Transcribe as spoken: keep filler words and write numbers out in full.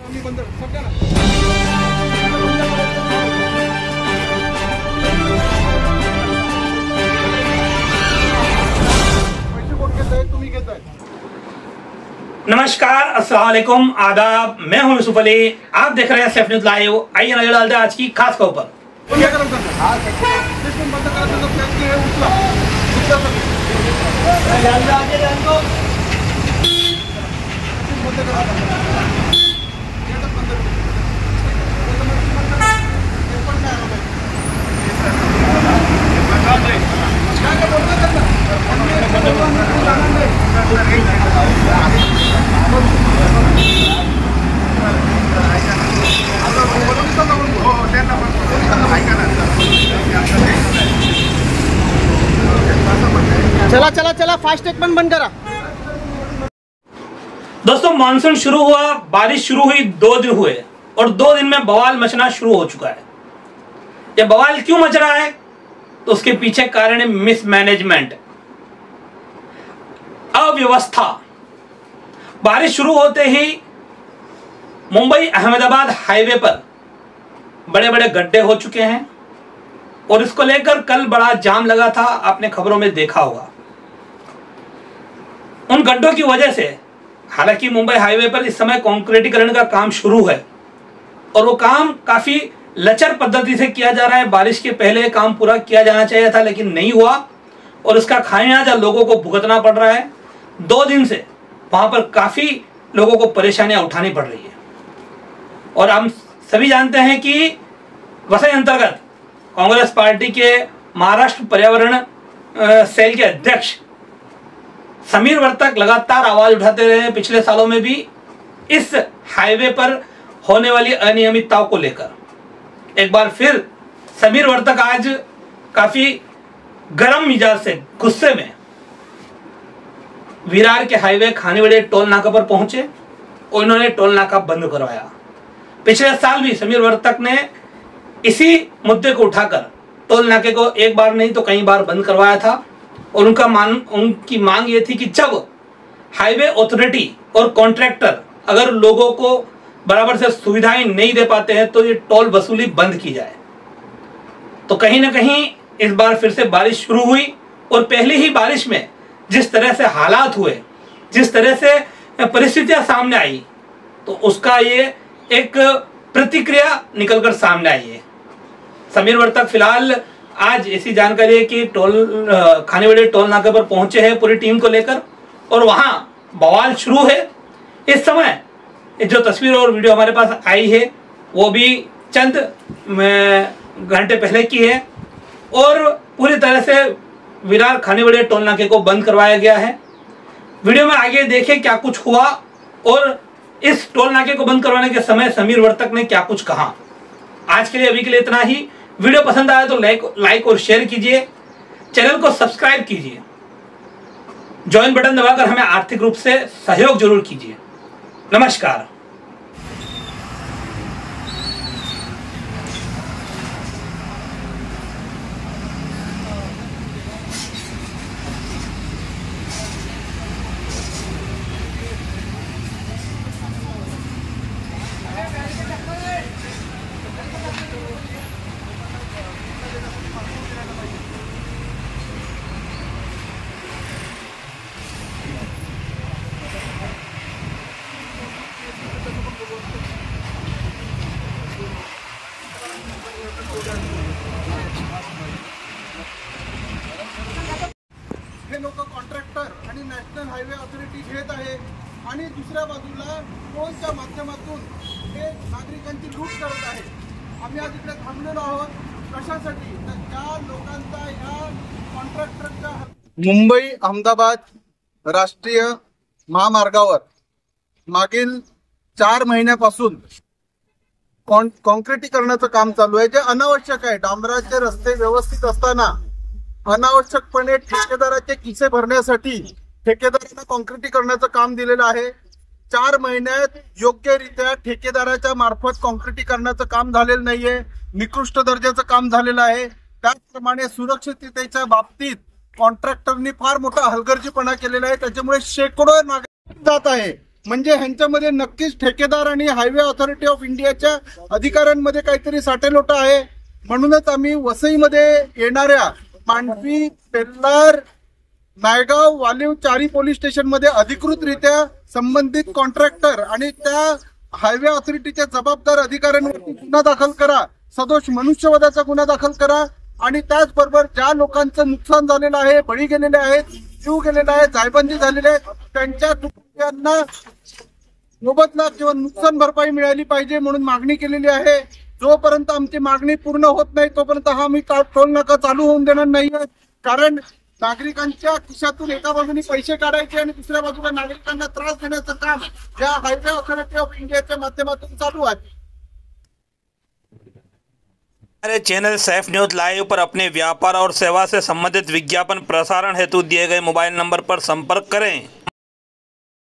नमस्कार, अस्सलाम वालेकुम, आदाब। मैं हूं यूसुफ अली, आप देख रहे हैं सेफ न्यूज लाइव। आइए नजर डालते हैं आज की खास खबर पर। चला चला चला फास्ट टैग पण बंद करा। दोस्तों, मानसून शुरू हुआ, बारिश शुरू हुई, दो दिन हुए और दो दिन में बवाल मचना शुरू हो चुका है। यह बवाल क्यों मच रहा है? तो उसके पीछे कारण है मिसमैनेजमेंट, अव्यवस्था। बारिश शुरू होते ही मुंबई अहमदाबाद हाईवे पर बड़े बड़े गड्ढे हो चुके हैं और इसको लेकर कल बड़ा जाम लगा था, आपने खबरों में देखा होगा। उन गड्ढों की वजह से, हालांकि मुंबई हाईवे पर इस समय कंक्रीटीकरण का काम शुरू है और वो काम काफी लचर पद्धति से किया जा रहा है। बारिश के पहले काम पूरा किया जाना चाहिए था, लेकिन नहीं हुआ और इसका खामियाजा लोगों को भुगतना पड़ रहा है। दो दिन से वहां पर काफी लोगों को परेशानियां उठानी पड़ रही है और हम सभी जानते हैं कि वसई अंतर्गत कांग्रेस पार्टी के महाराष्ट्र पर्यावरण सेल के अध्यक्ष समीर वर्तक लगातार आवाज उठाते रहे हैं पिछले सालों में भी इस हाईवे पर होने वाली अनियमितताओं को लेकर। एक बार फिर समीर वर्तक आज काफी गर्म मिजाज से, गुस्से में विरार के हाईवे खानीवाड़ी टोल नाका पर पहुंचे और उन्होंने टोल नाका बंद करवाया। पिछले साल भी समीर वर्तक ने इसी मुद्दे को उठाकर टोल नाके को एक बार नहीं तो कई बार बंद करवाया था और उनका मान उनकी मांग ये थी कि जब हाईवे अथॉरिटी और कॉन्ट्रैक्टर अगर लोगों को बराबर से सुविधाएं नहीं दे पाते हैं तो ये टोल वसूली बंद की जाए। तो कहीं ना कहीं इस बार फिर से बारिश शुरू हुई और पहली ही बारिश में जिस तरह से हालात हुए, जिस तरह से परिस्थितियां सामने आई, तो उसका ये एक प्रतिक्रिया निकलकर सामने आई है। समीर वर्तक फिलहाल आज ऐसी जानकारी है कि टोल खानीवाड़ी टोल नाके पर पहुंचे हैं पूरी टीम को लेकर और वहां बवाल शुरू है। इस समय जो तस्वीर और वीडियो हमारे पास आई है वो भी चंद घंटे पहले की है और पूरी तरह से विरार खानीवाड़ी टोल नाके को बंद करवाया गया है। वीडियो में आगे देखें क्या कुछ हुआ और इस टोल नाके को बंद करवाने के समय समीर वर्तक ने क्या कुछ कहा। आज के लिए अभी के लिए इतना ही। वीडियो पसंद आया तो लाइक लाइक और शेयर कीजिए, चैनल को सब्सक्राइब कीजिए, ज्वाइन बटन दबाकर हमें आर्थिक रूप से सहयोग जरूर कीजिए। नमस्कार। हे लोक कॉन्ट्रॅक्टर आणि नॅशनल हायवे अथॉरिटी घेत आहे आणि दुसऱ्या बाजूला टोलच्या माध्यमातून हे नागरिकांची लूट करत आहे। आम्ही आज इकडे थांबलेलो आहोत कशासाठी? तर त्या लोकांचा या कॉन्ट्रॅक्टरच्या मुंबई अहमदाबाद राष्ट्रीय महामार्गावर मागील चार महिन्यापासून कॉन्क्रीटीकरणाचं काम चालू आहे, जे अनावश्यक आहे। डांबराचे रस्ते व्यवस्थित असताना अनावश्यकपणे ठेकेदाराचे खिसे भरण्यासाठी ठेकेदारांना कॉन्क्रीटीकरणाचं काम दिलेलं आहे। चार महिन्यात योग्यरित्या ठेकेदाराच्या मार्फत कॉन्क्रीटीकरणाचं काम झालेलं नाहीये, निकृष्ट दर्जाचं काम झालेलं आहे। त्याचप्रमाणे सुरक्षिततेच्या बाबतीत कॉन्ट्रॅक्टरनी फार मोठा हलगर्जीपणा केलेला आहे, त्याच्यामुळे शेकडो नागरिक जात आहे। म्हणजे ह्यांच्यामध्ये नक्कीच ठेकेदार आणि हायवे ऑथॉरिटी ऑफ इंडियाच्या अधिकाऱ्यांमध्ये काहीतरी साटेलोटा आहे. म्हणूनच आम्ही वसईमध्ये येणाऱ्या मांडवी, पेल्लार, नायगाव, वालीव चारी पोलीस स्टेशनमध्ये अधिकृतरित्या संबंधित कॉन्ट्रॅक्टर आणि त्या हायवे ऑथॉरिटीच्या जबाबदार अधिकाऱ्यांवरती गुन्हा दाखल करा, सदोष मनुष्यवधाचा गुन्हा दाखल करा आणि त्याचबरोबर ज्या लोकांचं नुकसान झालेलं आहे, बळी गेलेले आहेत, जीव गेलेला आहे, जायबंदी झालेली आहे, त्यांच्या कुटुंबियांना मोबदला किंवा नुकसान भरपाई मिळाली पाहिजे म्हणून मागणी केलेली आहे. जोपर्यंत आमची मागणी पूर्ण होत नाही तोपर्यंत हा आम्ही टोल नाका चालू होऊन देणार नाहीये. कारण नागरिकांच्या खिशातून एका बाजूने पैसे काढायचे आणि दुसऱ्या बाजूला नागरिकांना त्रास देण्याचं काम या हायवे ऑथॉरिटी ऑफ इंडियाच्या माध्यमातून चालू आहे. हमारे चैनल सैफ न्यूज लाइव पर अपने व्यापार और सेवा से संबंधित विज्ञापन प्रसारण हेतु दिए गए मोबाइल नंबर पर संपर्क करें.